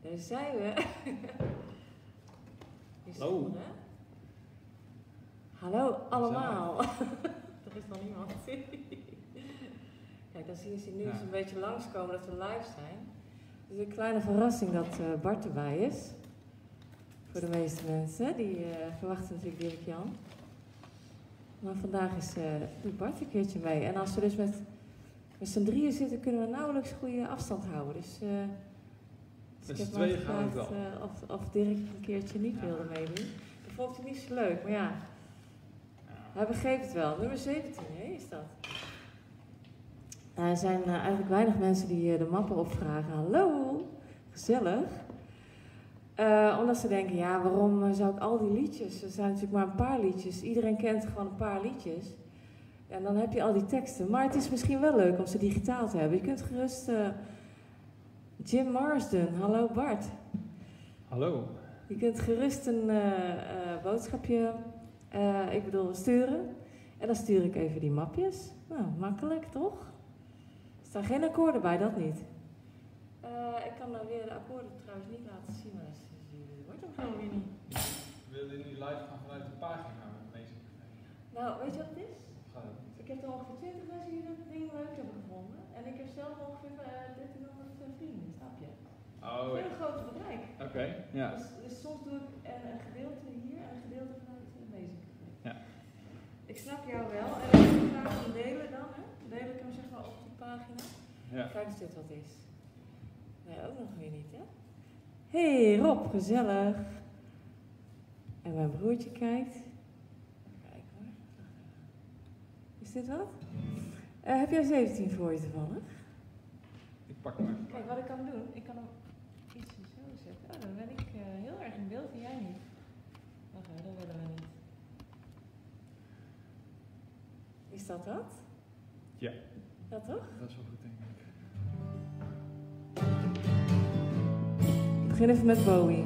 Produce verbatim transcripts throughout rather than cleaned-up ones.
Daar zijn we. Hallo. Hallo allemaal. Er is nog niemand. Kijk, dan zien ze nu eens Ja. een beetje langskomen dat we live zijn. Het is een kleine verrassing dat uh, Bart erbij is. Voor de meeste mensen. Die uh, verwachten natuurlijk Dirk-Jan. Maar vandaag is, uh, doet Bart een keertje mee. En als we dus met, met z'n drieën zitten, kunnen we nauwelijks goede afstand houden. Dus, uh, dus Met ik z'n heb maar tweeën gaan we gevraagd wel. uh, of, of Dirk een keertje niet Ja. wilde meedoen. Dat vond hij niet zo leuk, maar ja. Ja. Hij begreep het wel. Nummer zeventien, hè, is dat. Er zijn uh, eigenlijk weinig mensen die uh, de mappen opvragen. Hallo, gezellig. Uh, omdat ze denken, ja, waarom uh, zou ik al die liedjes? Er zijn natuurlijk maar een paar liedjes. Iedereen kent gewoon een paar liedjes. En dan heb je al die teksten. Maar het is misschien wel leuk om ze digitaal te hebben. Je kunt gerust uh, Jim Marsden, hallo Bart. Hallo. Je kunt gerust een uh, uh, boodschapje, uh, ik bedoel, sturen. En dan stuur ik even die mapjes. Nou, makkelijk toch? Er staan geen akkoorden bij, dat niet. Uh, ik kan dan weer de akkoorden trouwens niet laten zien, maar dat wordt hem gewoon weer niet. Wil je nu live gaan vanuit de pagina met Amazing Cafe? Nou, weet je wat het is? Gaat het niet? Ik heb er ongeveer twintig mensen die dat ding leuk hebben gevonden. En ik heb zelf ongeveer uh, dertienhonderd vrienden, snap je? Oh, Een heel groot bereik. Oké, okay. Ja. Dus, dus soms doe ik een, een gedeelte hier en een gedeelte vanuit de Amazing Cafe. Ja. Ik snap jou wel. En ik wil graag hem delen dan, hè? Deel ik hem zeg maar op die pagina. Ja. Kijk eens dit wat is. Nee, ook nog weer niet, hè? Hey Rob, gezellig. En mijn broertje kijkt. Kijk hoor. Is dit wat? Uh, heb jij zeventien voor je toevallig? Ik pak hem even. Kijk, wat ik kan doen, ik kan hem ietsje zo zetten. Oh, dan ben ik uh, heel erg in beeld en jij niet. Wacht even, dat willen we niet. Is dat dat? Ja. Ja, toch? Dat is wel goed, denk ik. Ik begin even met Bowie.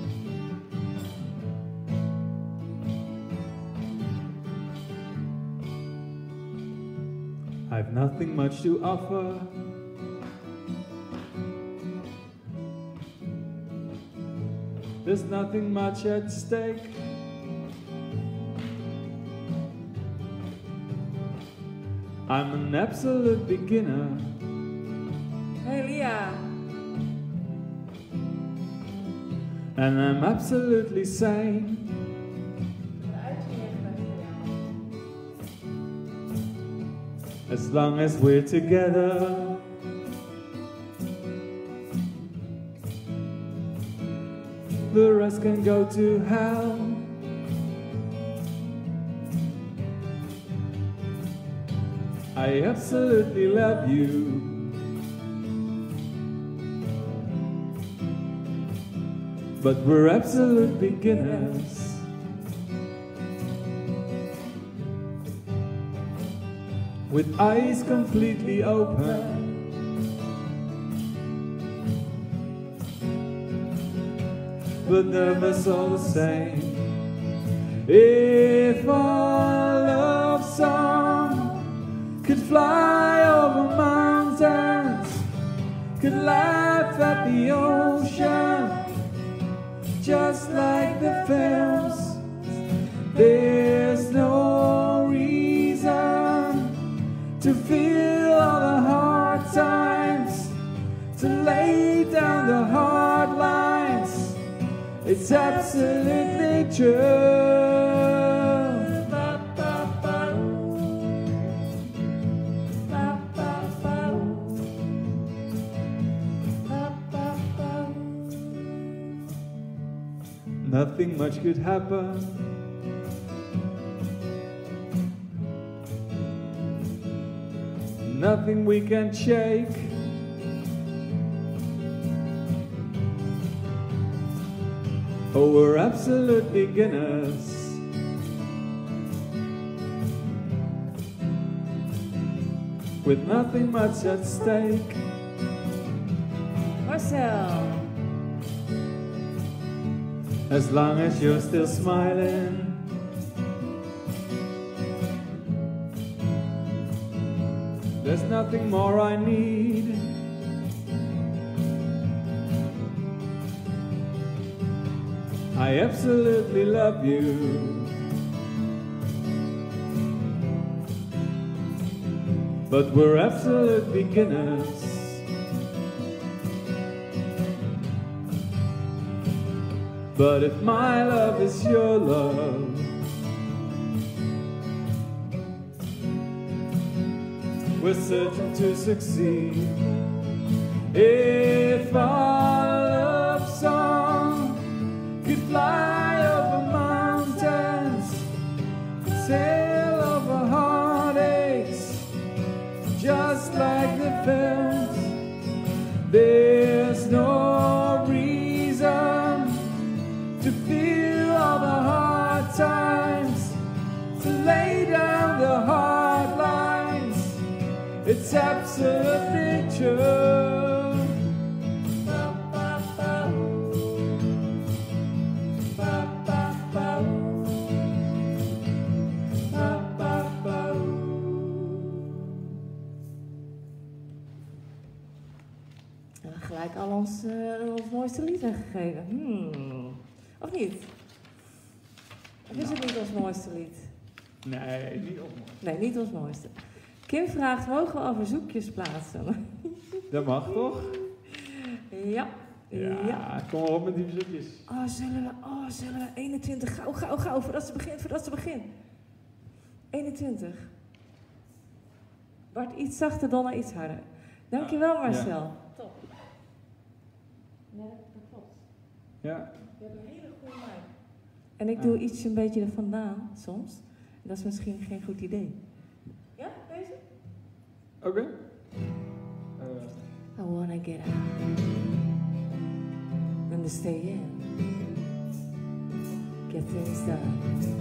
I've nothing much to offer. There's nothing much at stake. I'm an absolute beginner. Hey Lia. And I'm absolutely sane. As long as we're together. The rest can go to hell. I absolutely love you. But we're absolute beginners. With eyes completely open. But nervous all the same. If our love song could fly over mountains, could laugh at the ocean, just like the films, there's no reason to feel all the hard times, to lay down the hard lines. It's absolutely true. Nothing much could happen. Nothing we can shake. Oh, we're absolute beginners. With nothing much at stake. Marcel. As long as you're still smiling. There's nothing more I need. I absolutely love you. But we're absolute beginners. But if my love is your love, we're certain to succeed. If our love song could fly over mountains, sail over heartaches, just like the films, there's no reason to feel all the hard times, to lay down the hard lines. It's absolute picture. Gelijk al ons, uh, ons mooiste lied weggegeven. Hmm. Of niet? Of is het niet ons mooiste lied? Nee, niet ons mooiste. Nee, niet ons mooiste. Kim vraagt, mogen we al verzoekjes plaatsen? Dat mag toch? Ja. Ja, ja. Kom maar op met die verzoekjes. Oh, zullen we, oh, zullen we eenentwintig, gauw, gauw, gauw, voordat ze begint, voordat ze begint. eenentwintig. Bart, iets zachter, Donna, iets harder. Dankjewel, Marcel. Ja. Top. Nee, dat klopt. Ja. Je hebt een hele goede mic. En ik doe ah. iets een beetje er vandaan, soms. Dat is misschien geen goed idee. Ja, deze? Oké. Okay. Uh. I wanna get out. And to stay in. Get things done.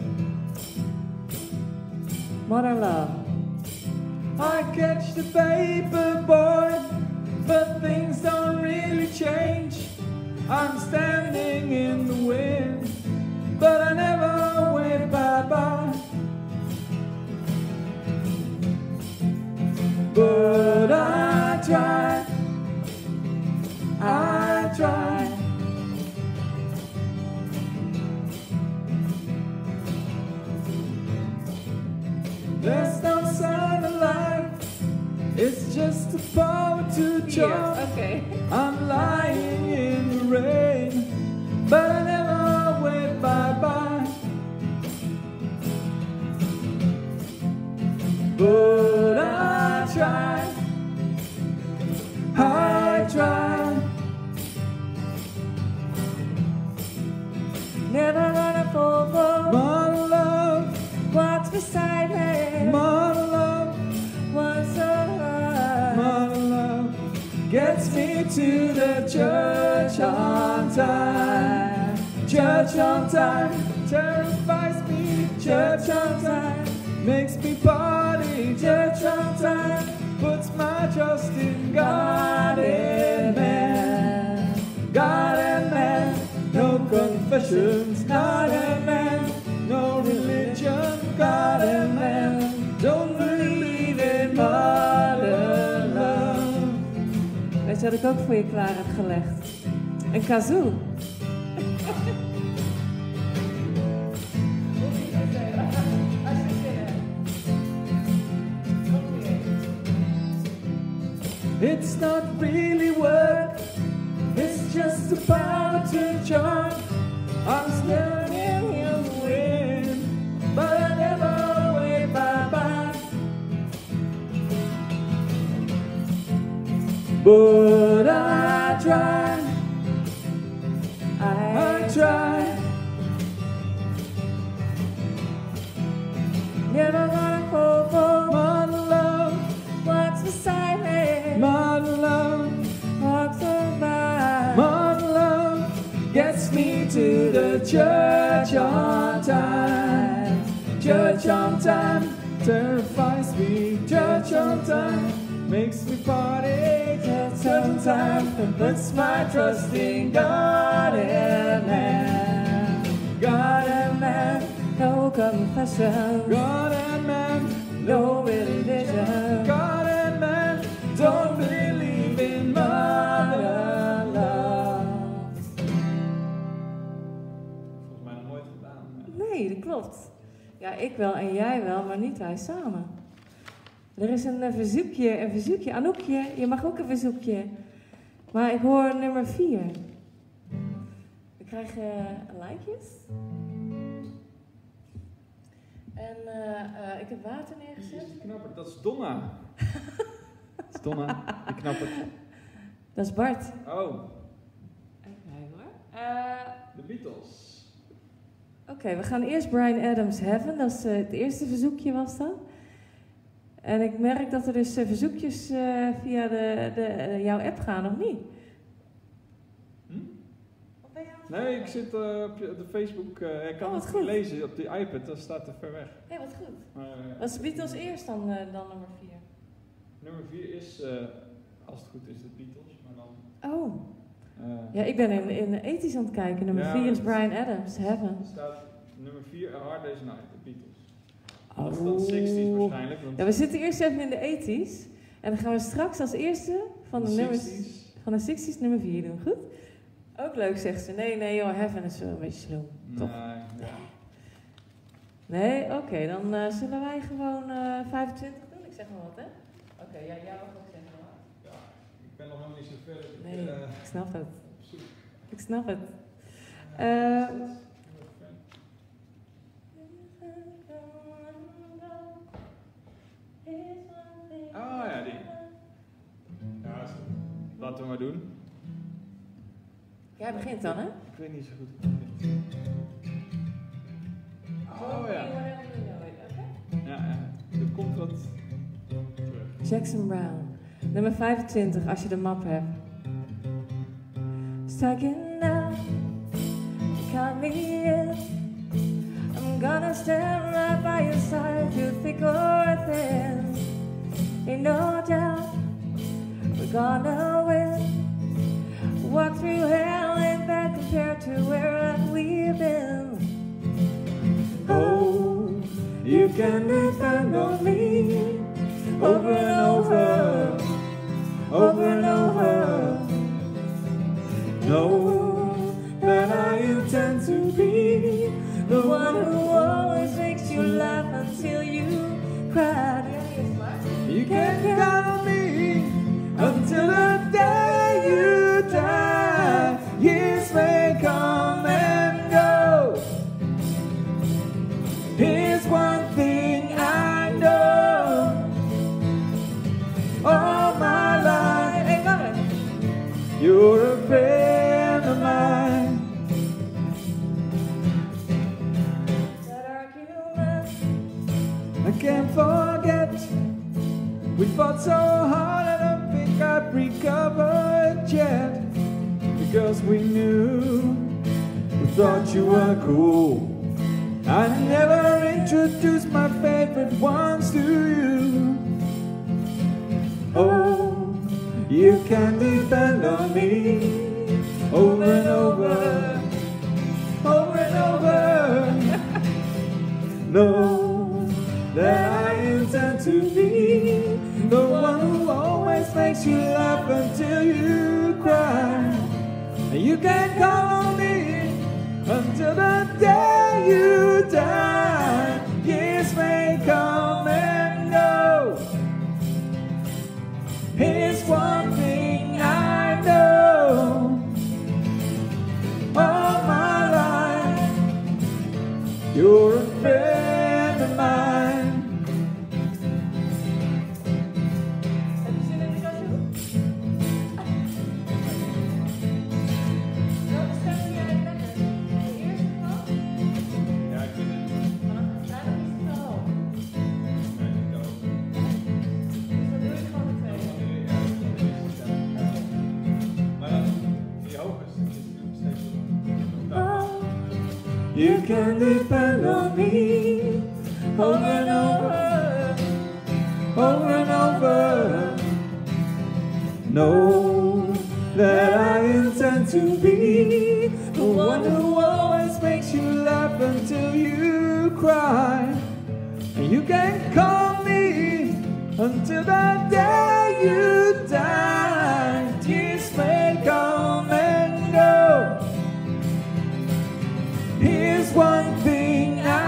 Modern love. I catch the paper boy, but things don't really change. I'm standing in the wind, but I never wave bye-bye. But I try, I try. There's no sign of life, it's just the power to jump. Yeah, okay. I'm lying in the rain, but I never went bye-bye. But I try, I try. Never gonna fall for My love, what's beside me. my love, What's alive. my love gets me to the church on time. Church on time terrifies me. Church on time makes me party. Church on time puts my trust in God and man. God and man, no confessions. God and man, no religion. God and man, don't believe in modern love. Weet je wat ik ook voor je klaar heb gelegd? Een kazoo. It's not really work, it's just the power to jump. I'm standing in the wind, but I never wave bye-bye. But I try, I, I try. Never gonna fall for Modern love, what's beside me. modern love, Walks by. modern love gets me to the church on time. Church on time terrifies me. Church on time makes me party. Church on time puts my trust in God and man. God and man, no confession. God and man, No religion. God and man don't believe in modern love. Nee, dat klopt. Ja, ik wel en jij wel, maar niet wij samen. Er is een uh, verzoekje, een verzoekje. Anoukje, je mag ook een verzoekje. Maar ik hoor nummer vier. We krijgen uh, likejes. En uh, uh, ik heb water neergezet. Knapper, dat is Donna. Dat is Donna, die knapper. Dat is Bart. Oh. Even kijken hoor. Uh, De Beatles. Oké, okay, we gaan eerst Bryan Adams Heaven. Dat is uh, het eerste verzoekje was dat. En ik merk dat er dus uh, verzoekjes uh, via de, de, uh, jouw app gaan, of niet? Hm? Nee, ik zit uh, op, je, op de Facebook. Uh, ik kan oh, het goed lezen op de iPad, dat staat te ver weg. Ja, wat goed. Maar, uh, wat is de Beatles eerst dan, uh, dan nummer vier? Nummer vier is, uh, als het goed is, de Beatles, maar dan... Oh. Uh, ja, ik ben in, in ethisch aan het kijken. Nummer ja, vier is Bryan Adams, Heaven. Er staat nummer vier, A Hard Day's Night, de Beatles. Oh. Dat is dan zestig waarschijnlijk. Want ja, we zitten eerst even in de ethisch. En dan gaan we straks als eerste van de, de nummers van de zestig's nummer vier doen. Goed? Ook leuk, zegt ze. Nee, nee joh, Heaven is wel een beetje slow. Toch? Nee, ja. Nee, oké, okay, dan uh, zullen wij gewoon uh, vijfentwintig doen. Ik zeg maar wat, hè? Oké, okay, ja, jij mag ook zeggen wat. Ja, ik ben nog helemaal niet zo ver. Nee, uh, ik snap het. Ik snap het. Uh, oh ja, die. Ja, laten we maar doen. Jij begint dan, hè? Ik weet niet zo goed. Oh ja. Ja, ja. Er komt wat terug. Jackson Brown. Nummer vijfentwintig, als je de map hebt. Stuck now, count me in. I'm gonna stand right by your side through thick or thin. Ain't no doubt we're gonna win. Walk through hell and back compared to where we've been. Oh, you can depend on me over and over, over and over. Know that I intend to be the one who always makes you laugh until you cry. You can count on me until the day you die. Years may come and go. Here's one thing I know. All my life, hey, mother, you're a friend of mine. That argument I can't forget. We fought so hard I don't think I'd recovered yet. Because we knew, we thought you were cool. I never introduced my favorite ones to you. Oh, you can depend on me over and over, over and over. Know that I intend to be the one who always makes you laugh until you cry. And you can call on me until the day you die. Years may come and go. Here's one thing I know. All my life, you're a friend of mine. Heb je zin in de kazoo? Welke stem vind jij het lekker? De eerste van? Ja, ik vind het. Maar dan ga je niet te hoog. Nee, ik ook. Dus dan doe je gewoon de tweede. Maar dan, die hoog is, is het steeds Oh, you can depend on me over and over, over and over. Know that I intend to be the one who always makes you laugh until you cry. And you can call me until the day you die. Tears may come and go. Here's one thing I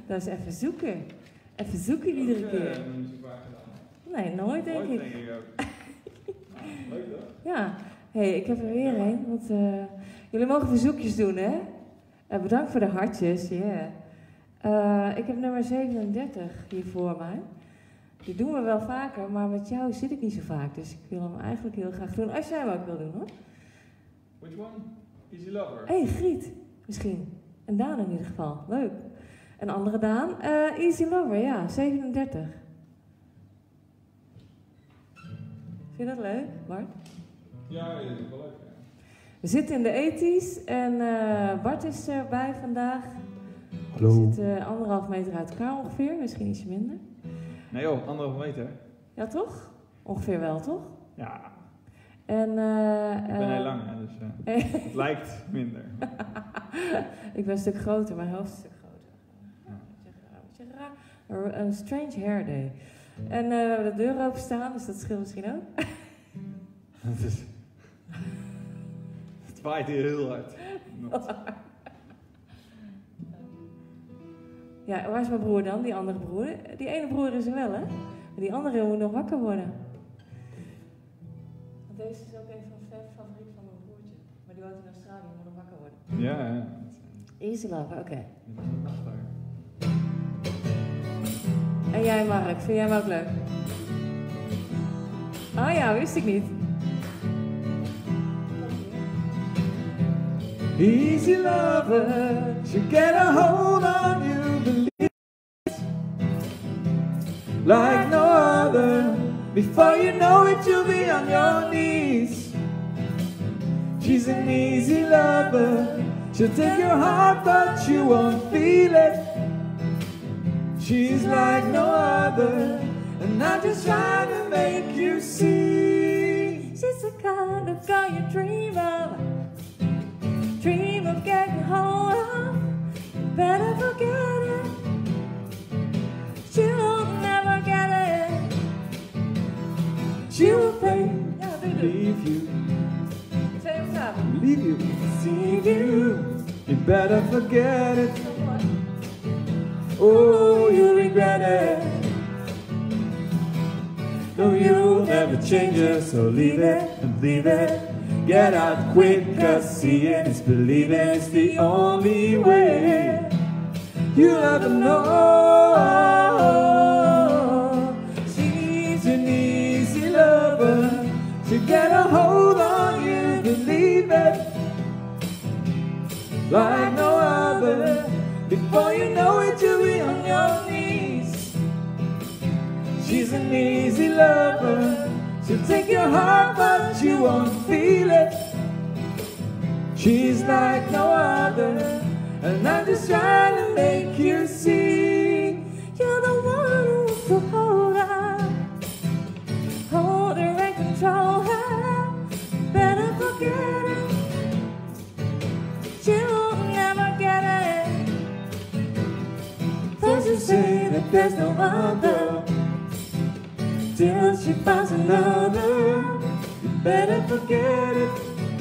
Dat is even zoeken. Even zoeken iedere Ook, keer. eh, een muziekbaar gedaan. Nee, nooit denk Nooit, ik. denk ik ook. Nou, leuk toch? Ja, hé, hey, ik heb er weer een. Want uh, jullie mogen verzoekjes doen, hè? Uh, bedankt voor de hartjes, ja. Yeah. Uh, ik heb nummer zevenendertig hier voor mij. Die doen we wel vaker, maar met jou zit ik niet zo vaak. Dus ik wil hem eigenlijk heel graag doen. Als jij hem ook wil doen, hoor. Which one? Easy Lover. Hé, hey, Griet, misschien. En Daan in ieder geval. Leuk. Een andere Daan. Uh, Easy Lover, ja, zevenendertig. Vind je dat leuk, Bart? Ja, dat is wel leuk. Ja. We zitten in de ethisch en uh, Bart is erbij vandaag. Hallo. We zitten uh, anderhalf meter uit elkaar ongeveer, misschien ietsje minder. Nee joh, anderhalve meter. Ja, toch? Ongeveer wel, toch? Ja, En, uh, ik ben uh, heel lang, hè, dus uh, het lijkt minder. ik ben een stuk groter, mijn hoofd is een stuk groter. Ja. Beetje raar. Een strange hair day. En uh, we hebben de deur open staan, dus dat scheelt misschien ook. Het is... Het waait hier heel hard. Ja, waar is mijn broer dan? Die andere broer? Die ene broer is er wel, hè? Maar die andere moet nog wakker worden. Want deze is ook een van de favorieten van mijn broertje. Maar die woont in Australië, moet nog wakker worden. Ja, ja. Easy Lover, oké. Okay. Achter. En jij, Mark, vind jij hem ook leuk? Oh ja, wist ik niet. Easy lover, she'll get a hold on you, believe it, like no other. Before you know it, you'll be on your knees. She's an easy lover, she'll take your heart, but you won't feel it. She's like no other, and I'm just trying to make you see. She's the kind of girl you dream of. Dream of getting hold of, better forget it. She'll never get it. She will pay, Ja, doe je. leave you, Twee op samen. leave you, see you. You better forget it. Oh, you'll regret it. No, you'll never change it, so leave it and leave it. Get out quick, cause seeing is believing, it's the only way you'll ever know. She's an easy lover, she'll get a hold on you, believe it, like no other. Before you know it, you'll be on your knees. She's an easy lover, she'll take your heart, but you won't feel it. She's like no other, and I'm just trying to make you see. You're the one who's to hold her, hold her and control her. Better forget it. She'll never get it. First you say that there's no other, till she finds another. You better forget it.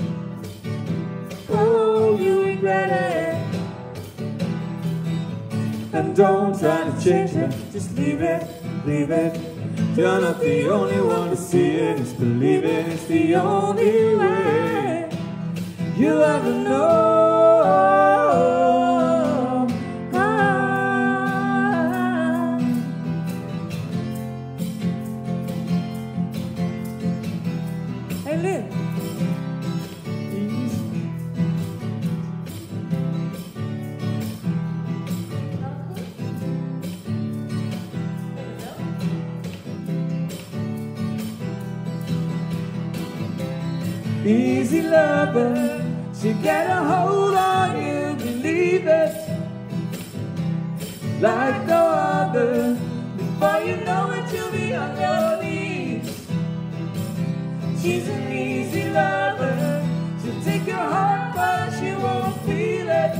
Oh, you regret it. And don't try to change it, just leave it, leave it. You're not the only one to see it, just believe it, it's the only way you'll ever know. Ah. Hey Lynn. Easy lover, she get a hold on you, believe it, like no other. Before you know it, you'll be on your knees. She's an easy lover, she'll take your heart, but she won't feel it.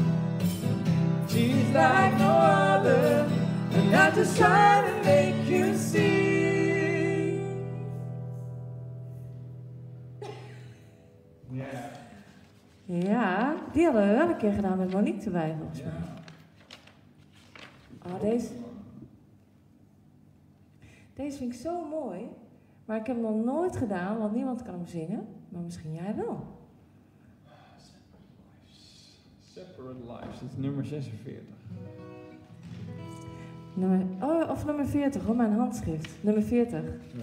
She's like no other, and I'm just trying to make you see. Ja, die hadden we wel een keer gedaan met Monique erbij volgens mij. Oh, deze. Deze vind ik zo mooi. Maar ik heb hem nog nooit gedaan, want niemand kan hem zingen. Maar misschien jij wel. Separate Lives, dat is nummer zesenveertig. Nummer, oh, of nummer veertig, hoor, mijn handschrift. Nummer veertig. Ja.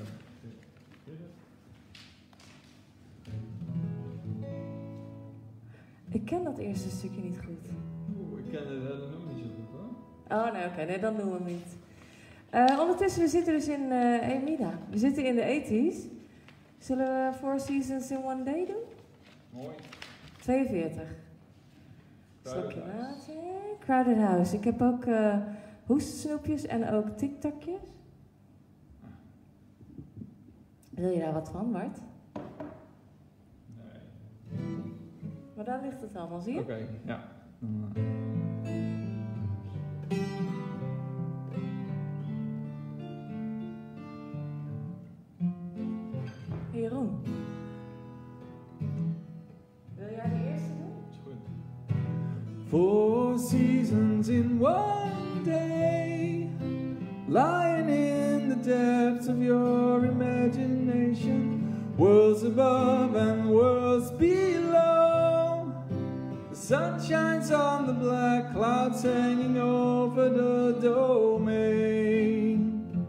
Ik ken dat eerste stukje niet goed. Oeh, ik ken het hele nummer niet zo goed hoor. Oh, nee, oké, okay, nee, dan doen we hem niet. Uh, ondertussen, we zitten dus in uh, Emida. We zitten in de eighties. Zullen we Four Seasons in One Day doen? Mooi. tweeënveertig. Crowded Slokje House. water. Crowded House. Ik heb ook uh, hoestsnoepjes en ook tiktakjes. Wil je daar wat van, Bart? Nee. Maar daar ligt het allemaal, zie je? Oké, okay, ja. Hey, Jeroen. Wil jij de eerste doen? Is goed. Four seasons in one day, lying in the depths of your imagination, worlds above and worlds below. The sun shines on the black clouds hanging over the domain.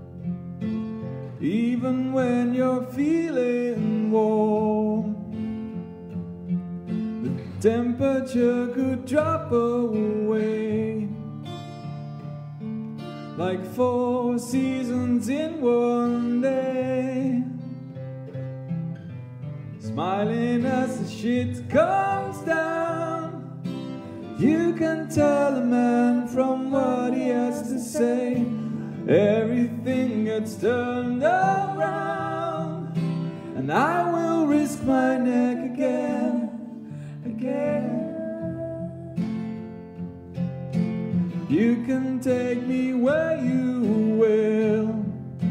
Even when you're feeling warm, the temperature could drop away. Like four seasons in one day, smiling as the shit comes down. You can tell a man from what he has to say. Everything gets turned around, and I will risk my neck again, again. You can take me where you will,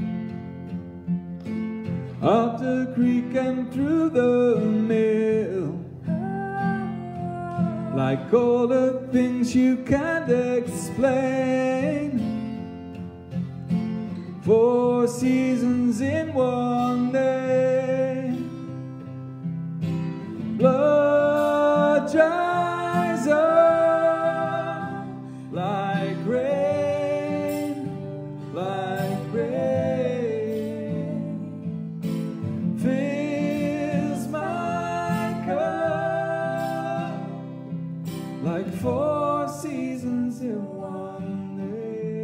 up the creek and through the mill, like all the things you can't explain. Four seasons in one day, blood dries up like rain, like rain, fills my cup, like four seasons in one day.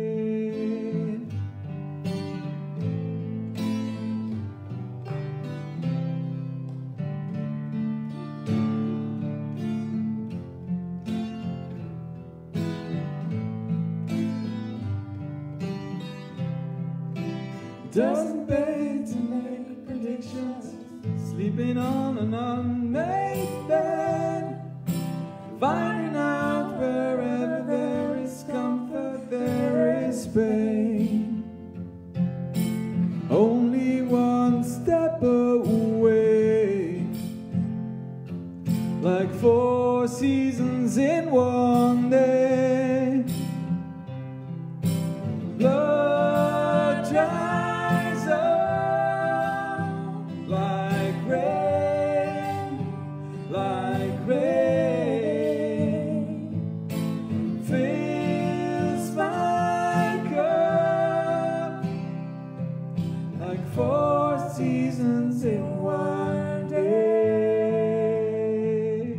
Doesn't pay to make predictions, sleeping on an unmade bed, finding out wherever there is comfort, there is pain. Only one step away, like four seasons in one day. Blood dries up like rain, like rain, fills my cup, like four seasons in one day.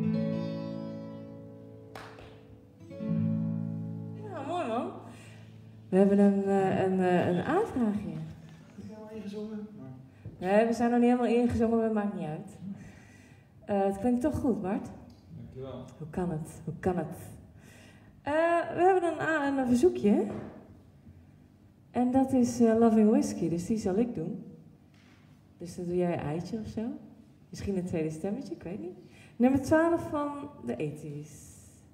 Ja, mooi man. We hebben een, uh, een, uh, een aanvraagje. Heb je helemaal ingezongen? Nee, we zijn nog niet helemaal ingezongen, maar het maakt niet uit. Uh, het klinkt toch goed, Bart? Dankjewel. Hoe kan het? Hoe kan het? Uh, we hebben een, een, een verzoekje. En dat is uh, Loving Whiskey, dus die zal ik doen. Dus dan doe jij een eitje of zo. Misschien een tweede stemmetje, ik weet niet. Nummer twaalf van de eighties.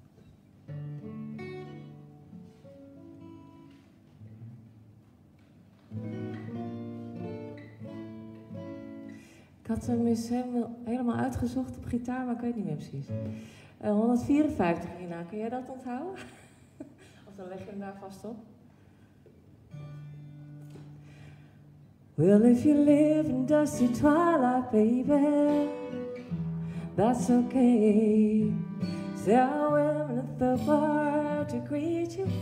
Ik had hem eens helemaal, helemaal uitgezocht op gitaar, maar ik weet niet meer precies. Uh, honderdvierenvijftig hierna, kun jij dat onthouden? Of dan leg je hem daar vast op. Well, if you live in dusty twilight, baby, that's okay. There are women at the bar to greet you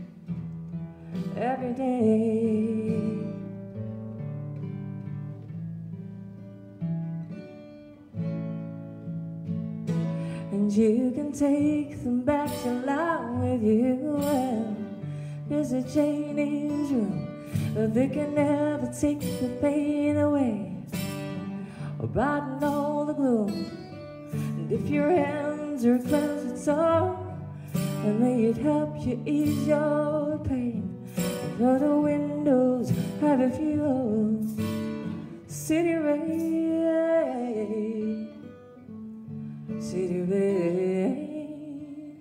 every day. And you can take them back to life with you. Well, visit Janie's room, but they can never take the pain away, or brighten all the gloom. And if your hands are cleansed with sorrow, and may it help you ease your pain. For the windows have a few city rain, city rain.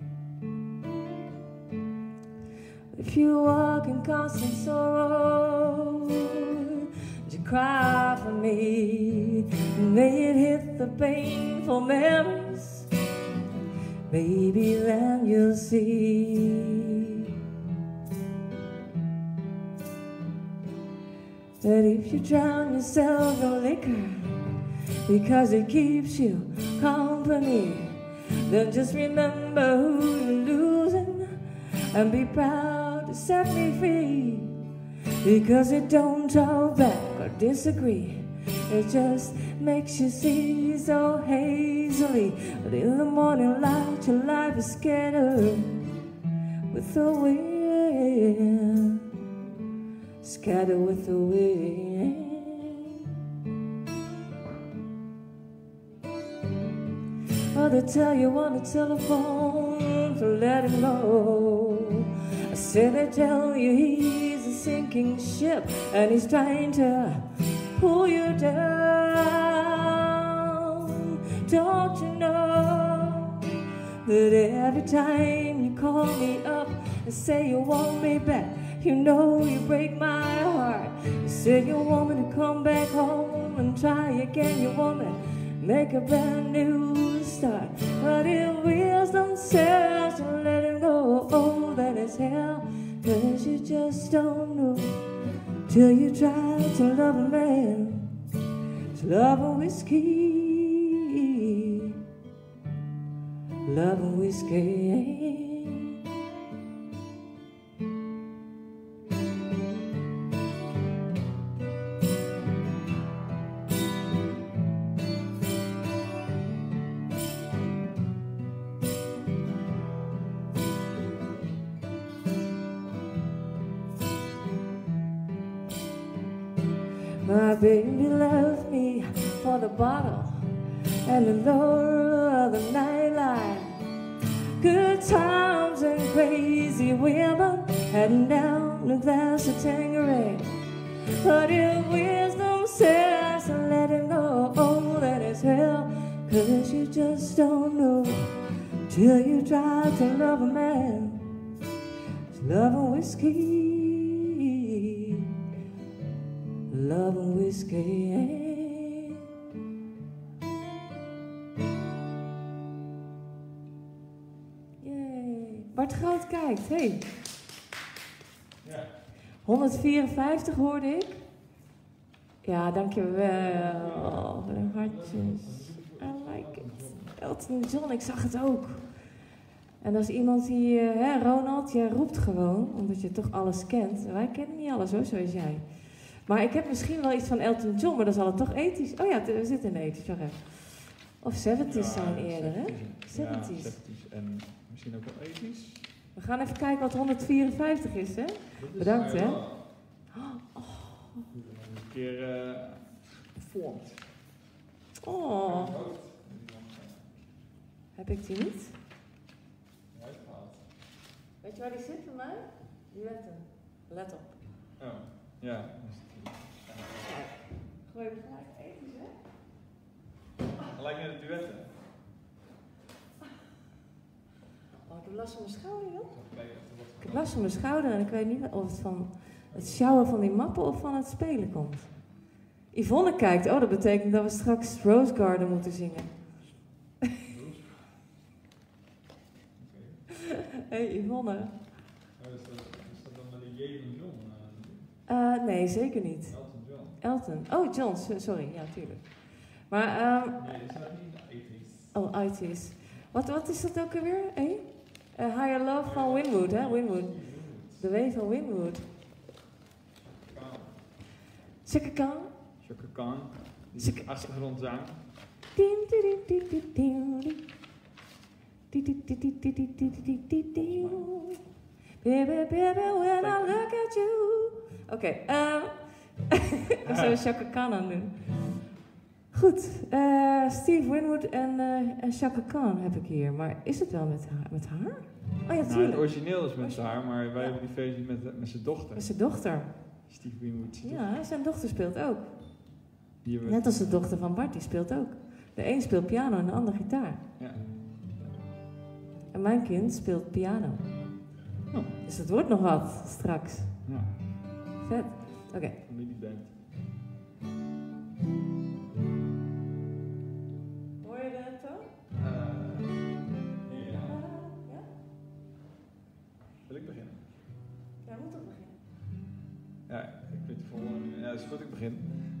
If you walk in constant sorrow, you cry for me. May it hit the painful memories, maybe then you'll see that if you drown yourself in liquor because it keeps you company, then just remember who you're losing and be proud to set me free. Because it don't talk back or disagree, it just makes you see so hazily. But in the morning light your life is scattered with the wind, scattered with the wind. Oh, they tell you on the telephone to let him go. I said they tell you he's a sinking ship and he's trying to pull you down. Don't you know that every time you call me up and say you want me back, you know you break my heart. You say you want me to come back home and try again. You want me to make a brand new start. But if wisdom says to let him go, oh, that is hell. Cause you just don't know till you try to love a man, to love a whiskey, love a whiskey. My baby left me for the bottle and the lure of the nightlife. Good times and crazy women, heading down a glass of Tanqueray. But if wisdom says to let him go, oh, that is hell. Cause you just don't know till you try to love a man, to love a whiskey, love and whiskey. Yay. Bart Groot kijkt, hey. Ja. honderdvierenvijftig hoorde ik. Ja, dankjewel. Voor de hartjes. I like it. Elton John, ik zag het ook. En als iemand die, uh, hè, Ronald, jij roept gewoon, omdat je toch alles kent. Wij kennen niet alles hoor, zoals jij. Maar ik heb misschien wel iets van Elton John, maar dan zal het toch ethisch... Oh ja, er zit een ethisch, wacht even. Of zeventies zijn eerder, hè? zeventies. Ja, zeventies en misschien ook wel ethisch. We gaan even kijken wat honderdvierenvijftig is, hè? Bedankt, hè? Oh. Een keer uh, gevormd. Oh. Heb ik die niet? Weet je waar die zit voor mij? Duetten. Let op. Oh, ja. Kijk, gooi hem gelijk ethisch, hè? Gelijk naar de duetten. Oh, ik heb last van mijn schouder, joh. Ik heb last van mijn schouder en ik weet niet of het van het sjouwen van die mappen of van het spelen komt. Yvonne kijkt, oh, dat betekent dat we straks Rose Garden moeten zingen. Hé, hey, Yvonne. Oh, is, dat, is dat dan met de J van John? Uh, nee, zeker niet. Elton John. Elton. Oh, John, so- sorry. Ja, tuurlijk. Maar, ehm Nee, is dat niet de eighties? oh, I T's. Wat, wat is dat ook alweer? Hey? Uh, Higher Love van Winwood, hè? Winwood. De W van Winwood. Chaka Khan. Chaka Khan, die Chaka- is achtergrondzang. Ding, ding, ding, ding, ding, ding. Ding, ding, ding, ding, ding, ding, ding, ding, ding. Baby, baby, when I look at you. Oké, okay, ehm ik zou Chaka Khan aan doen. Goed, eh, Steve Winwood en, uh, en Chaka Khan heb ik hier. Maar is het wel met haar? Met haar? Oh ja, Nou, het tuurlijk. origineel is met haar, maar wij hebben die versie met, met zijn dochter. Met zijn dochter. Steve Winwood. Ja, zijn dochter speelt ook. Die hebben we- Net als de dochter van Bart, die speelt ook. De een speelt piano en de ander gitaar. Ja. En mijn kind speelt piano. Oh. Dus het wordt nog wat straks. Ja, Vet. Oké. familieband. Hoor je de toon? Uh, ja. Ja? Wil ik beginnen? Ja, moet ook beginnen. Ja, ik weet de volgende nu. Ja, dat is goed, ik begin.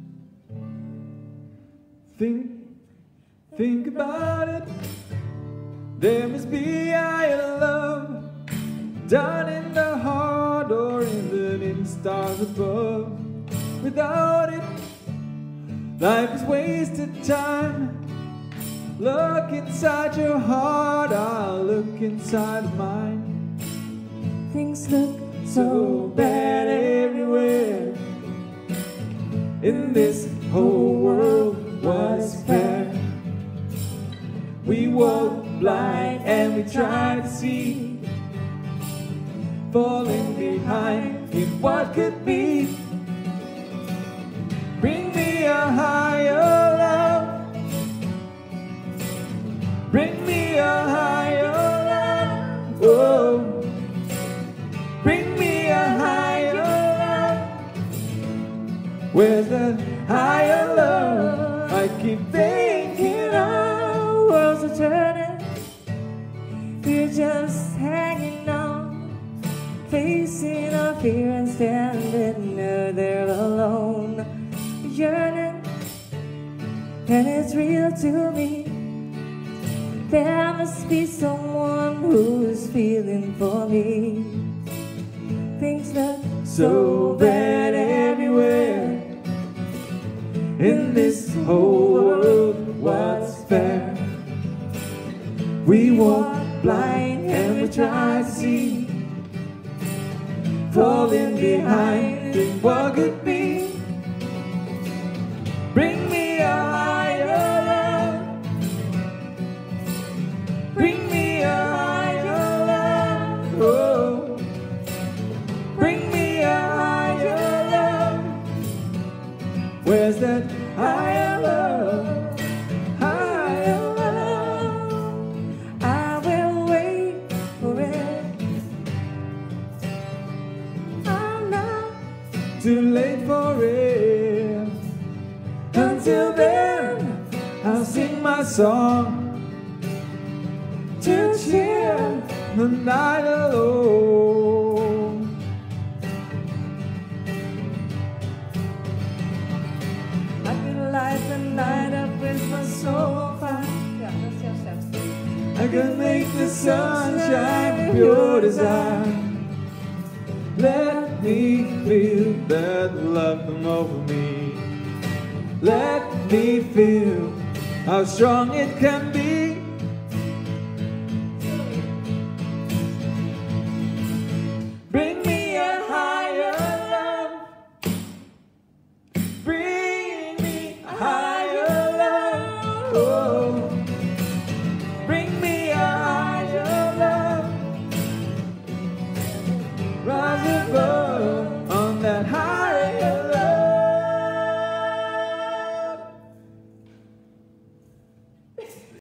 Think, think about it. There must be higher love down in the heart or in the dim stars above. Without it, life is wasted time. Look inside your heart, I'll look inside mine. Things look so bad everywhere. In this whole world, what's fair? We walk blind and we try to see, falling behind in what could be. Bring me a higher love. Bring me a higher love. Oh. Bring me a higher love. Where's that higher love? I keep thinking Our worlds are turning. We're just hanging on, facing our fear and standing there alone, yearning, and it's real to me. There must be someone who's feeling for me. Things look so bad everywhere. in this whole world, what's fair? We walk blind and we try to see, falling behind in what could be. Bring me a higher love. Bring me a higher love. Oh. Bring me a higher love. Where's that higher love? Higher love. I will wait for it. I'm not Too late for it. Until then, I'll sing my song to cheer the night alone. I could light the night up with my soul on fire. Ja, dat is heel vet. I can make the sunshine pure desire. Let me feel that love come over me. Let me feel how strong it can be.